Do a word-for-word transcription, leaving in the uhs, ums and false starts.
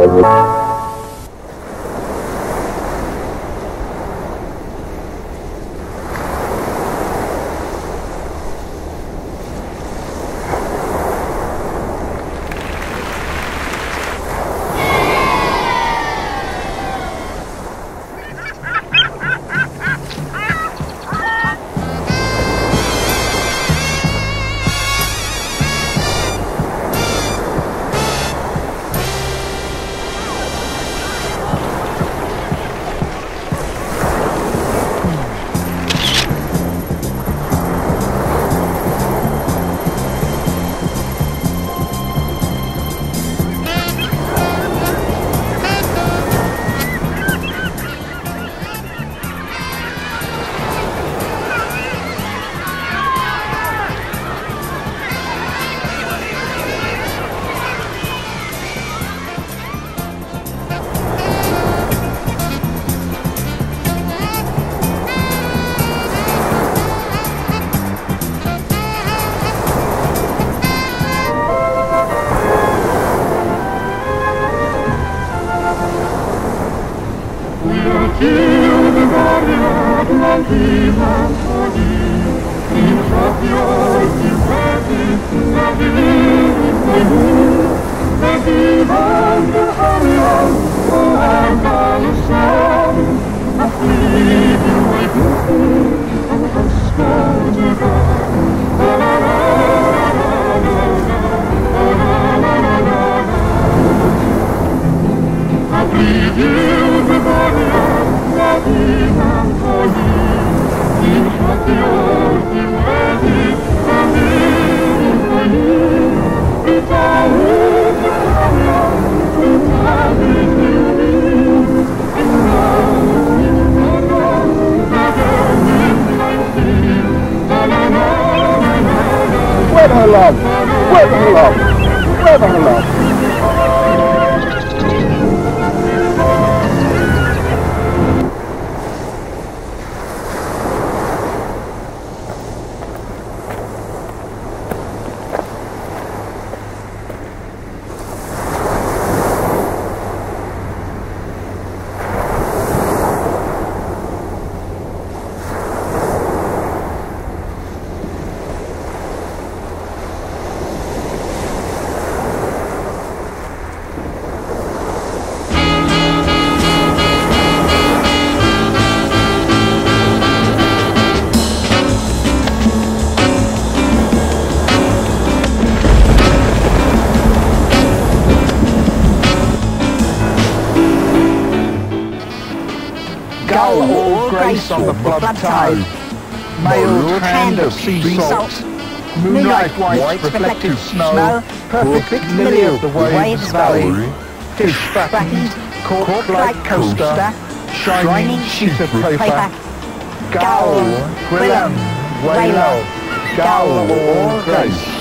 Where the love? Where the love? Where the love? Gull all grace on the flood tide, mailed hand of sea salt, moonlight white reflective snow, perfect lily of the waves valley, fish fattened, cork-like coaster, shining sheet of paper, gull, gwilym, whale, gull all grace.